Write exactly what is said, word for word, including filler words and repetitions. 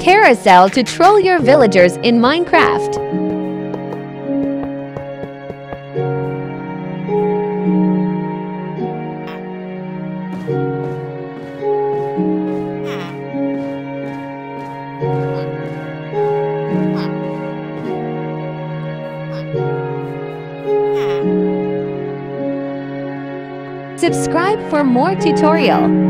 Carousel to troll your villagers in Minecraft. Subscribe for more tutorial.